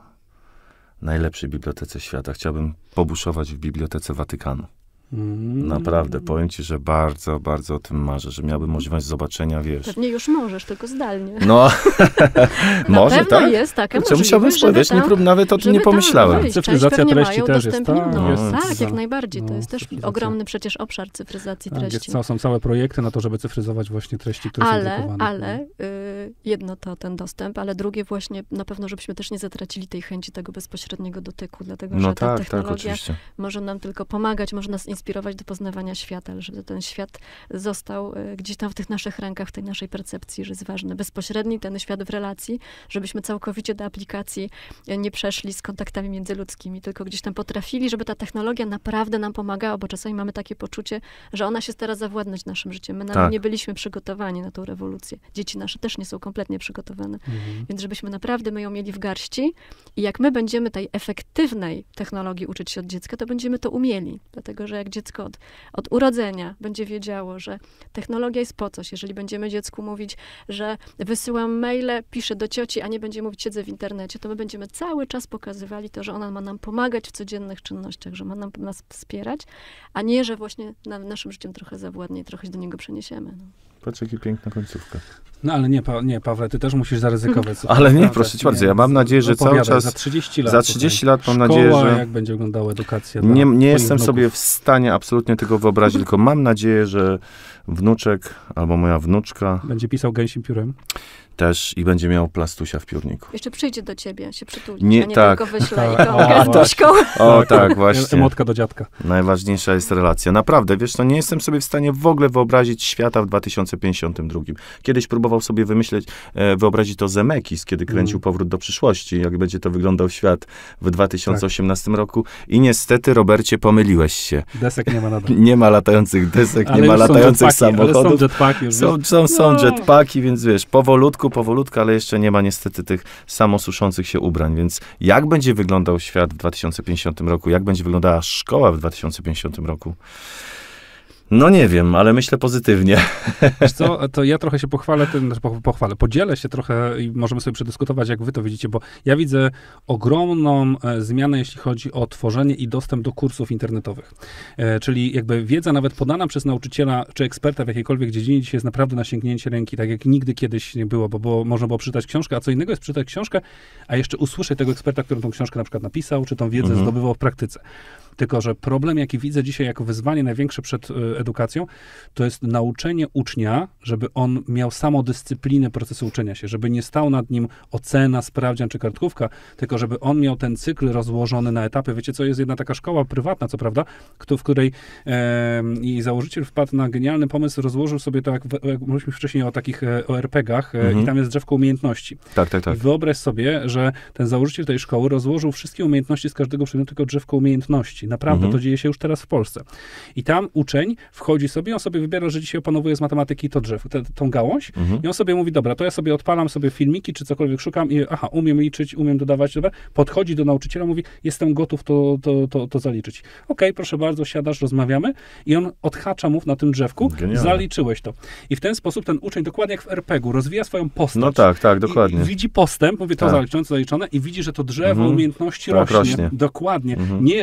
najlepszej bibliotece świata. Chciałbym pobuszować w Bibliotece Watykanu. Naprawdę, powiem ci, że bardzo, bardzo o tym marzę, że miałbym możliwość zobaczenia, wiesz. Pewnie już możesz, tylko zdalnie. No, może, pewno tak? jest taka możliwość, musiałbym spojrzeć, nawet o tym nie pomyślałem. Cyfryzacja treści też jest, tak, jak najbardziej. To jest też ogromny przecież obszar cyfryzacji treści. Są całe projekty na to, żeby cyfryzować właśnie treści, które są drukowane. Ale jedno to ten dostęp, ale drugie właśnie na pewno, żebyśmy też nie zatracili tej chęci tego bezpośredniego dotyku, dlatego że ta technologia może nam tylko pomagać, może nas inspirować do poznawania świata, ale żeby ten świat został gdzieś tam w tych naszych rękach, w tej naszej percepcji, że jest ważny. Bezpośredni ten świat w relacji, żebyśmy całkowicie do aplikacji nie przeszli z kontaktami międzyludzkimi, tylko gdzieś tam potrafili, żeby ta technologia naprawdę nam pomagała, bo czasami mamy takie poczucie, że ona się stara zawładnąć naszym życiem. My nie byliśmy przygotowani na tą rewolucję. Dzieci nasze też nie są kompletnie przygotowane. Więc żebyśmy naprawdę my ją mieli w garści i jak my będziemy tej efektywnej technologii uczyć się od dziecka, to będziemy to umieli. Dlatego, że jak dziecko od urodzenia będzie wiedziało, że technologia jest po coś. Jeżeli będziemy dziecku mówić, że wysyłam maile, piszę do cioci, a nie będzie mówić, siedzę w internecie, to my będziemy cały czas pokazywali to, że ona ma nam pomagać w codziennych czynnościach, że ma nas wspierać, a nie, że właśnie naszym życiem trochę zawładnie i trochę się do niego przeniesiemy. No. Patrz, jaka piękna końcówka. No ale nie, Pawle, ty też musisz zaryzykować. Ale nie, proszę cię bardzo, ja mam nadzieję, że cały czas... Za 30 lat. Za 30 lat mam nadzieję, że... jak będzie wyglądała edukacja. Nie jestem sobie w stanie absolutnie tego wyobrazić, tylko mam nadzieję, że wnuczek albo moja wnuczka... Będzie pisał gęsim piórem. Też i będzie miał plastusia w piórniku. Jeszcze przyjdzie do ciebie, się przytuli, a nie tylko wyśle ikonkę do szkoły. O tak, właśnie. Emotka do dziadka. Najważniejsza jest relacja. Naprawdę, wiesz, nie jestem sobie w stanie w ogóle wyobrazić świata w 2052. Kiedyś próbował sobie wyobrazić to Zemeckis, kiedy kręcił Powrót do przyszłości, jak będzie to wyglądał świat w 2018 roku. I niestety, Robercie, pomyliłeś się. Desek nie ma nadal. Nie ma latających desek, nie ma latających samochodów. Ale są jetpacki już. Są jetpacki, więc wiesz, powolutku, ale jeszcze nie ma niestety tych samosuszących się ubrań, więc jak będzie wyglądał świat w 2050 roku, jak będzie wyglądała szkoła w 2050 roku? No nie wiem, ale myślę pozytywnie. Wiesz co, to ja trochę się podzielę się trochę i możemy sobie przedyskutować, jak wy to widzicie, bo ja widzę ogromną zmianę, jeśli chodzi o tworzenie i dostęp do kursów internetowych. Czyli jakby wiedza nawet podana przez nauczyciela czy eksperta w jakiejkolwiek dziedzinie dzisiaj jest naprawdę na sięgnięcie ręki, tak jak nigdy kiedyś nie było, bo można było przeczytać książkę, a co innego jest przeczytać książkę, a jeszcze usłyszeć tego eksperta, który tą książkę na przykład napisał, czy tą wiedzę zdobywał w praktyce. Tylko że problem, jaki widzę dzisiaj jako wyzwanie największe przed edukacją, to jest nauczenie ucznia, żeby on miał samodyscyplinę procesu uczenia się, żeby nie stał nad nim ocena, sprawdzian czy kartkówka, tylko żeby on miał ten cykl rozłożony na etapy. Wiecie co, jest jedna taka szkoła prywatna, co prawda, w której jej założyciel wpadł na genialny pomysł, rozłożył sobie to, jak mówiliśmy wcześniej o takich ORPG-ach i tam jest drzewko umiejętności. Tak. I wyobraź sobie, że ten założyciel tej szkoły rozłożył wszystkie umiejętności z każdego przedmiotu, tylko drzewko umiejętności. Naprawdę, to dzieje się już teraz w Polsce. I tam uczeń wchodzi sobie, on sobie wybiera, że dzisiaj opanowuje z matematyki to drzewo, tą gałąź i on sobie mówi, dobra, to ja sobie odpalam sobie filmiki, czy cokolwiek szukam i umiem liczyć, umiem dodawać, dobra. Podchodzi do nauczyciela, mówi, jestem gotów to zaliczyć. Okej, proszę bardzo, siadasz, rozmawiamy i on odhacza mu na tym drzewku, zaliczyłeś to. I w ten sposób ten uczeń, dokładnie jak w RPG-u, rozwija swoją postać. No tak, dokładnie. I widzi postęp, mówi, to zaliczone i widzi, że to drzewo umiejętności rośnie. Dokładnie. Nie jest rozbite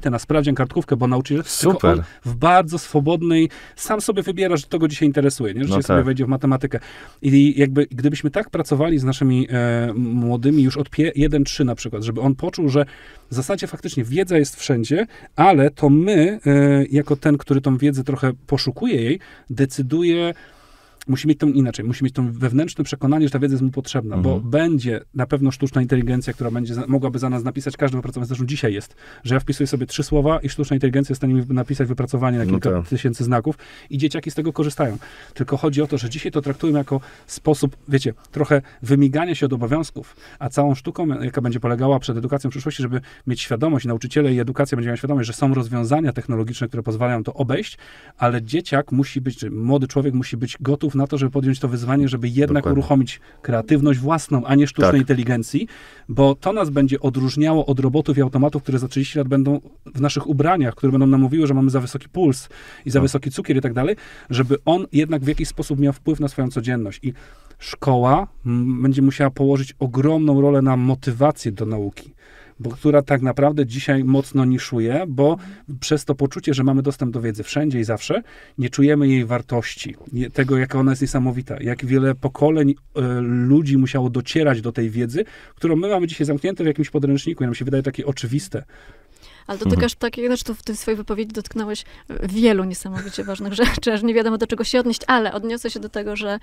listę na sprawdzian, kartkówkę, bo nauczyciel, Super. tylko on w bardzo swobodnej, sam sobie wybiera, że to go dzisiaj interesuje, nie? Że dzisiaj sobie wejdzie w matematykę. I jakby, gdybyśmy tak pracowali z naszymi młodymi już od 1-3 na przykład, żeby on poczuł, że w zasadzie faktycznie wiedza jest wszędzie, ale to my, jako ten, który tą wiedzę trochę poszukuje jej, decyduje, musi mieć musi mieć to wewnętrzne przekonanie, że ta wiedza jest mu potrzebna, bo będzie na pewno sztuczna inteligencja, która mogłaby za nas napisać każde wypracowanie, zresztą dzisiaj jest, że ja wpisuję sobie 3 słowa i sztuczna inteligencja jest w stanie mi napisać wypracowanie na kilka tysięcy znaków i dzieciaki z tego korzystają. Tylko chodzi o to, że dzisiaj to traktujemy jako sposób, wiecie, trochę wymigania się od obowiązków, a całą sztuką, jaka będzie polegała przed edukacją w przyszłości, żeby mieć świadomość, nauczyciele i edukacja będzie miała świadomość, że są rozwiązania technologiczne, które pozwalają to obejść, ale dzieciak musi być, czy młody człowiek musi być gotów na to, żeby podjąć to wyzwanie, żeby jednak uruchomić kreatywność własną, a nie sztucznej inteligencji, bo to nas będzie odróżniało od robotów i automatów, które za 30 lat będą w naszych ubraniach, które będą nam mówiły, że mamy za wysoki puls i za wysoki cukier i tak dalej, żeby on jednak w jakiś sposób miał wpływ na swoją codzienność. I szkoła będzie musiała położyć ogromną rolę na motywację do nauki, bo która tak naprawdę dzisiaj mocno niszuje, bo przez to poczucie, że mamy dostęp do wiedzy wszędzie i zawsze, nie czujemy jej wartości, tego, jaka ona jest niesamowita, jak wiele pokoleń ludzi musiało docierać do tej wiedzy, którą my mamy dzisiaj zamknięte w jakimś podręczniku, i nam się wydaje takie oczywiste. Ale dotykasz zresztą w tej swojej wypowiedzi dotknąłeś wielu niesamowicie ważnych rzeczy, aż nie wiadomo do czego się odnieść, ale odniosę się do tego, że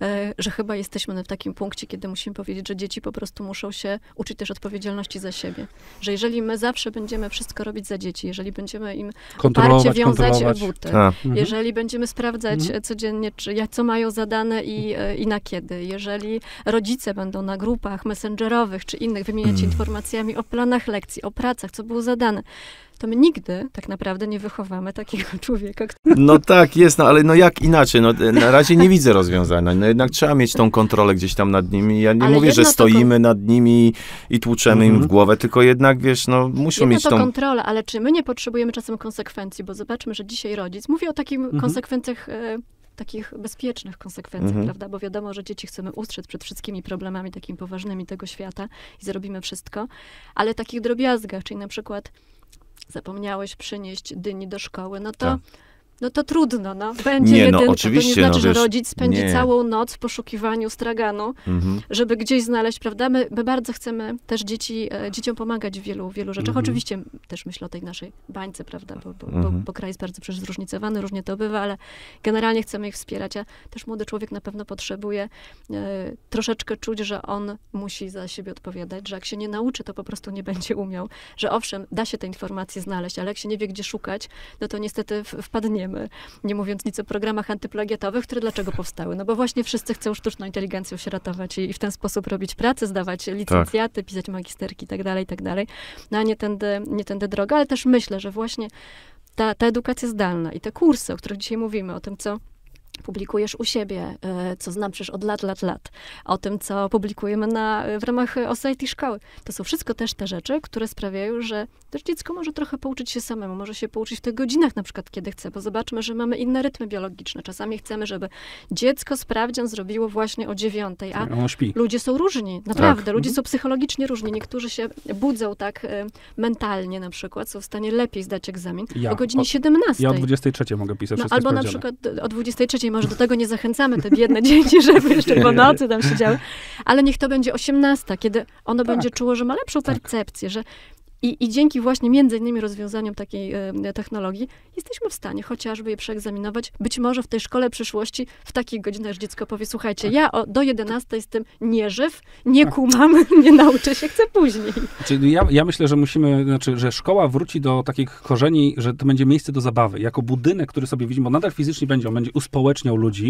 chyba jesteśmy w takim punkcie, kiedy musimy powiedzieć, że dzieci po prostu muszą się uczyć też odpowiedzialności za siebie. Że jeżeli my zawsze będziemy wszystko robić za dzieci, jeżeli będziemy im oparcie wiązać buty, jeżeli będziemy sprawdzać codziennie, co mają zadane i na kiedy, jeżeli rodzice będą na grupach messengerowych czy innych wymieniać informacjami o planach lekcji, o pracach, co było zadane, to my nigdy tak naprawdę nie wychowamy takiego człowieka. No tak, jest, ale jak inaczej? Na razie nie widzę rozwiązania. Jednak trzeba mieć tą kontrolę gdzieś tam nad nimi. Ja nie mówię, że stoimy nad nimi i tłuczemy im w głowę, tylko jednak, muszą mieć tą... kontrolę, ale czy my nie potrzebujemy czasem konsekwencji? Bo zobaczmy, że dzisiaj rodzic, mówię o takich konsekwencjach, takich bezpiecznych konsekwencjach, prawda? Bo wiadomo, że dzieci chcemy ustrzec przed wszystkimi problemami takimi poważnymi tego świata i zrobimy wszystko, ale takich drobiazgach, czyli na przykład zapomniałeś przynieść dyni do szkoły, no to trudno, będzie jedynka. Oczywiście, to nie znaczy, że rodzic spędzi całą noc w poszukiwaniu straganu, żeby gdzieś znaleźć, prawda? My bardzo chcemy też dzieciom pomagać w wielu rzeczach. Oczywiście też myślę o tej naszej bańce, prawda? Bo kraj jest bardzo przecież zróżnicowany, różnie to bywa, ale generalnie chcemy ich wspierać, a też młody człowiek na pewno potrzebuje troszeczkę czuć, że on musi za siebie odpowiadać, że jak się nie nauczy, to po prostu nie będzie umiał, że owszem, da się te informacje znaleźć, ale jak się nie wie, gdzie szukać, no to niestety wpadniemy. Nie mówiąc nic o programach antyplagiatowych, które dlaczego powstały? No bo właśnie wszyscy chcą sztuczną inteligencją się ratować i w ten sposób robić pracę, zdawać licencjaty, pisać magisterki i tak dalej. No a nie tędy droga, ale też myślę, że właśnie ta edukacja zdalna i te kursy, o których dzisiaj mówimy, o tym, co publikujesz u siebie, co znam przecież od lat, o tym, co publikujemy w ramach OSIT szkoły. To są wszystko też te rzeczy, które sprawiają, że też dziecko może trochę pouczyć się samemu, może się pouczyć w tych godzinach na przykład, kiedy chce, bo zobaczmy, że mamy inne rytmy biologiczne. Czasami chcemy, żeby dziecko sprawdzian zrobiło właśnie o 9:00, a śpi. Ludzie są różni, naprawdę. Ludzie są psychologicznie różni. Niektórzy się budzą tak mentalnie na przykład, są w stanie lepiej zdać egzamin o godzinie 17:00. Ja o 23:00 mogę pisać wszystkie albo na przykład o 23:00, może do tego nie zachęcamy te biedne dzieci, żeby jeszcze po nocy tam siedziały, ale niech to będzie 18:00, kiedy ono będzie czuło, że ma lepszą percepcję, że I dzięki właśnie między innymi rozwiązaniom takiej technologii jesteśmy w stanie chociażby je przeegzaminować. Być może w tej szkole przyszłości w takich godzinach, że dziecko powie, słuchajcie, ja do 11 jestem nieżyw, nie kumam, nie nauczę się, chcę później. Czyli ja myślę, że że szkoła wróci do takich korzeni, że to będzie miejsce do zabawy. Jako budynek, który sobie widzimy, bo nadal fizycznie on będzie uspołeczniał ludzi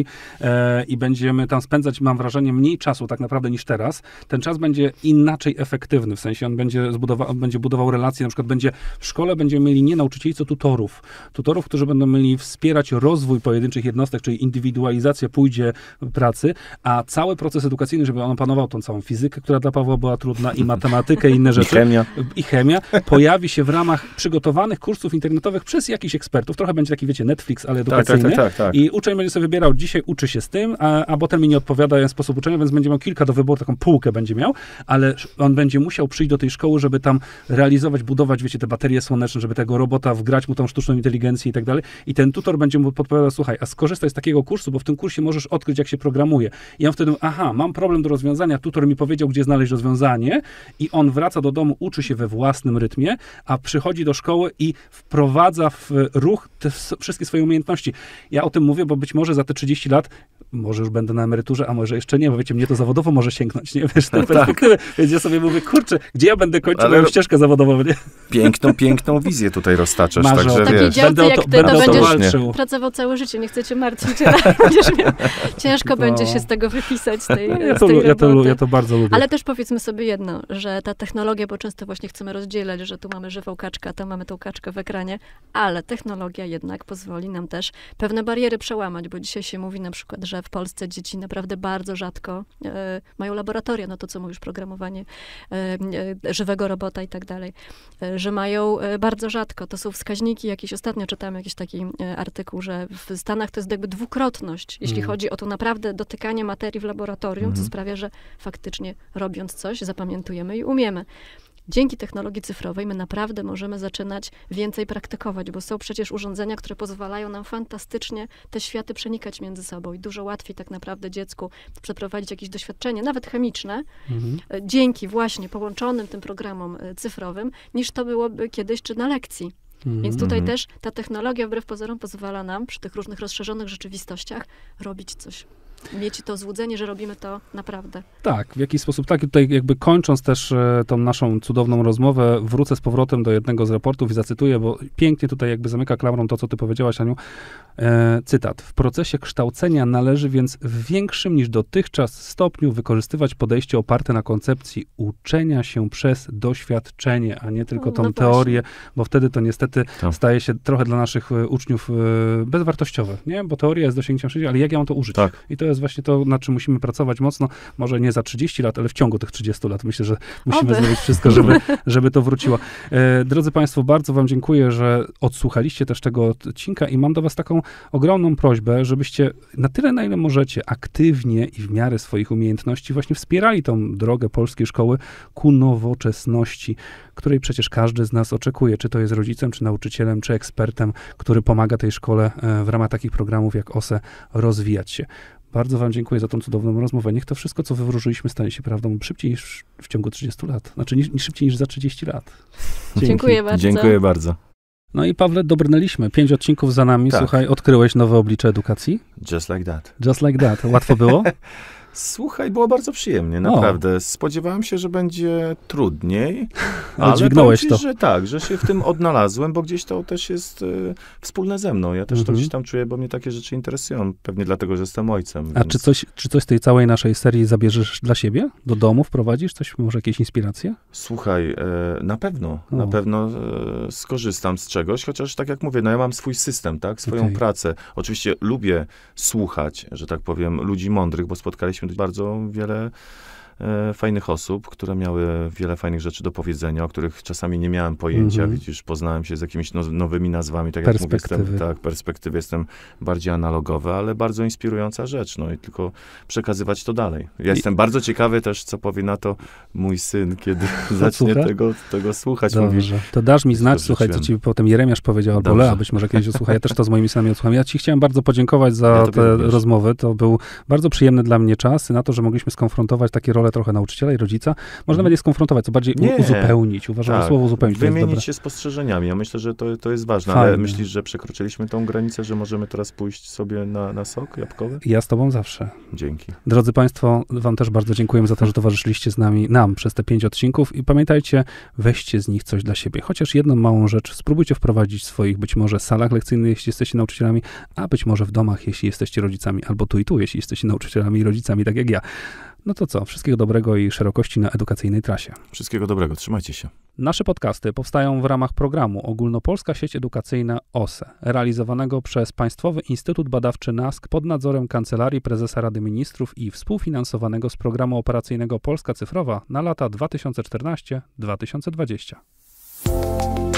i będziemy tam spędzać, mam wrażenie, mniej czasu tak naprawdę niż teraz. Ten czas będzie inaczej efektywny, w sensie on będzie budował relacje, na przykład w szkole będziemy mieli nie nauczycieli, co tutorów, którzy będą mieli wspierać rozwój pojedynczych jednostek, czyli indywidualizacja pójdzie pracy, a cały proces edukacyjny, żeby on opanował tą całą fizykę, która dla Pawła była trudna, i matematykę, i inne rzeczy. I chemia. Pojawi się w ramach przygotowanych kursów internetowych przez jakichś ekspertów. Trochę będzie taki, wiecie, Netflix, ale edukacyjny. Tak. I uczeń będzie sobie wybierał, dzisiaj uczy się z tym, a potem mi nie odpowiada sposób uczenia, więc będzie miał kilka do wyboru, taką półkę będzie miał, ale on będzie musiał przyjść do tej szkoły, żeby tam realizować realizować, budować, wiecie, te baterie słoneczne, żeby tego robota wgrać mu tą sztuczną inteligencję i tak dalej. I ten tutor będzie mu podpowiadał, słuchaj, a skorzystaj z takiego kursu, bo w tym kursie możesz odkryć, jak się programuje. I on wtedy, mam problem do rozwiązania, tutor mi powiedział, gdzie znaleźć rozwiązanie i on wraca do domu, uczy się we własnym rytmie, a przychodzi do szkoły i wprowadza w ruch te wszystkie swoje umiejętności. Ja o tym mówię, bo być może za te 30 lat może już będę na emeryturze, a może jeszcze nie, bo wiecie, mnie to zawodowo może sięgnąć, nie? Wiesz, na perspektywę. Więc ja sobie mówię, kurczę, gdzie ja będę kończył moją ścieżkę zawodową, nie? Piękną wizję tutaj roztaczasz, Marzę, także wiesz. Będę jak ty, to będziesz walczył. pracował całe życie, nie chcę cię martwić, ale ciężko będzie się z tego wypisać, z tej roboty. Ja to bardzo lubię. Ale też powiedzmy sobie jedno, że ta technologia, bo często właśnie chcemy rozdzielać, że tu mamy żywą kaczkę, a tam mamy tą kaczkę w ekranie, ale technologia jednak pozwoli nam też pewne bariery przełamać, bo dzisiaj się mówi na przykład, że w Polsce dzieci naprawdę bardzo rzadko mają laboratoria, no to co mówisz, programowanie żywego robota i tak dalej, że mają bardzo rzadko, to są wskaźniki, jakieś ostatnio czytałem jakiś taki artykuł, że w Stanach to jest jakby dwukrotność, jeśli chodzi o to naprawdę dotykanie materii w laboratorium, co sprawia, że faktycznie robiąc coś, zapamiętujemy i umiemy. Dzięki technologii cyfrowej my naprawdę możemy zaczynać więcej praktykować, bo są przecież urządzenia, które pozwalają nam fantastycznie te światy przenikać między sobą i dużo łatwiej tak naprawdę dziecku przeprowadzić jakieś doświadczenie, nawet chemiczne, dzięki właśnie połączonym tym programom cyfrowym, niż to byłoby kiedyś czy na lekcji. Więc tutaj też ta technologia wbrew pozorom pozwala nam przy tych różnych rozszerzonych rzeczywistościach robić coś. Mieć to złudzenie, że robimy to naprawdę. Tak, w jakiś sposób tak. I tutaj jakby kończąc też tą naszą cudowną rozmowę, wrócę z powrotem do jednego z raportów i zacytuję, bo pięknie tutaj jakby zamyka klamrą to, co ty powiedziałaś, Aniu. Cytat. W procesie kształcenia należy więc w większym niż dotychczas stopniu wykorzystywać podejście oparte na koncepcji uczenia się przez doświadczenie, a nie tylko tą teorię, bo wtedy to niestety staje się trochę dla naszych uczniów bezwartościowe, nie? Bo teoria jest dosięgnięciem wszędzie, ale jak ja mam to użyć? Tak. I to jest właśnie to, nad czym musimy pracować mocno, może nie za 30 lat, ale w ciągu tych 30 lat. Myślę, że musimy zrobić wszystko, żeby to wróciło. Drodzy Państwo, bardzo wam dziękuję, że odsłuchaliście też tego odcinka i mam do was taką ogromną prośbę, żebyście na tyle, na ile możecie, aktywnie i w miarę swoich umiejętności właśnie wspierali tą drogę polskiej szkoły ku nowoczesności, której przecież każdy z nas oczekuje, czy to jest rodzicem, czy nauczycielem, czy ekspertem, który pomaga tej szkole w ramach takich programów jak OSE rozwijać się. Bardzo wam dziękuję za tą cudowną rozmowę. Niech to wszystko, co wywróżyliśmy, stanie się prawdą szybciej niż w ciągu 30 lat. Znaczy, szybciej niż za 30 lat. Dziękuję bardzo. Dziękuję bardzo. No i Pawle, dobrnęliśmy. 5 odcinków za nami. Tak. Słuchaj, odkryłeś nowe oblicze edukacji. Just like that. Just like that. Łatwo było? Słuchaj, było bardzo przyjemnie, naprawdę. Spodziewałem się, że będzie trudniej, ale dźwignąłeś to. Że tak, że się w tym odnalazłem, bo gdzieś to też jest wspólne ze mną. Ja też to gdzieś tam czuję, bo mnie takie rzeczy interesują. Pewnie dlatego, że jestem ojcem. A więc... czy coś z tej całej naszej serii zabierzesz dla siebie? Do domu wprowadzisz? Coś, może jakieś inspiracje? Słuchaj, na pewno skorzystam z czegoś, chociaż tak jak mówię, ja mam swój system, tak, swoją pracę. Oczywiście lubię słuchać, że tak powiem, ludzi mądrych, bo spotkaliśmy bardzo wiele fajnych osób, które miały wiele fajnych rzeczy do powiedzenia, o których czasami nie miałem pojęcia. Widzisz, poznałem się z jakimiś nowymi nazwami, tak jak mówię, perspektywy jestem bardziej analogowy, ale bardzo inspirująca rzecz, no i tylko przekazywać to dalej. Ja jestem bardzo ciekawy też, co powie na to mój syn, kiedy zacznie tego słuchać. Dobrze, to dasz mi znać, słuchaj, co ci potem Jeremiasz powiedział, albo Lea być może kiedyś osłucha. Ja też to z moimi synami odsłucham. Ja ci chciałem bardzo podziękować za te rozmowy. To był bardzo przyjemny dla mnie czas na to, że mogliśmy skonfrontować takie role trochę nauczyciela i rodzica. Można nawet je skonfrontować, co bardziej uzupełnić. Uważam, że słowo uzupełnić wymienić się spostrzeżeniami. Ja myślę, że to jest ważne. Fajne. Ale myślisz, że przekroczyliśmy tą granicę, że możemy teraz pójść sobie na sok jabłkowy? Ja z tobą zawsze. Dzięki. Drodzy Państwo, wam też bardzo dziękujemy za to, że towarzyszyliście nam przez te 5 odcinków i pamiętajcie, weźcie z nich coś dla siebie. Chociaż jedną małą rzecz spróbujcie wprowadzić w swoich być może salach lekcyjnych, jeśli jesteście nauczycielami, a być może w domach, jeśli jesteście rodzicami, albo tu i tu, jeśli jesteście nauczycielami i rodzicami, tak jak ja. No to co? Wszystkiego dobrego i szerokości na edukacyjnej trasie. Wszystkiego dobrego. Trzymajcie się. Nasze podcasty powstają w ramach programu Ogólnopolska Sieć Edukacyjna OSE, realizowanego przez Państwowy Instytut Badawczy NASK pod nadzorem Kancelarii Prezesa Rady Ministrów i współfinansowanego z Programu Operacyjnego Polska Cyfrowa na lata 2014-2020.